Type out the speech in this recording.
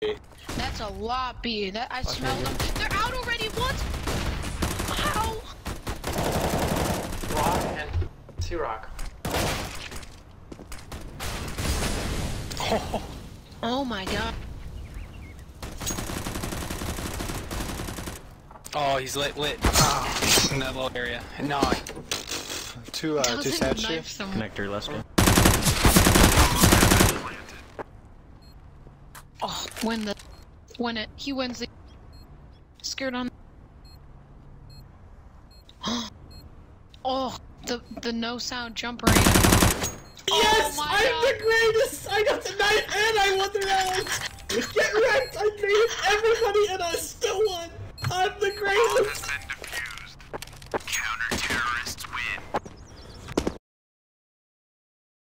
That's a lot, B. That I smelled them. They're out already. What? How? Rock and two rock. Oh my god. Oh, he's lit. In that little area. No. Two stats here. Connector, let's go. Oh, he wins the scared on. Oh, the no sound jumper. Yes, Oh my I'm god. the greatest.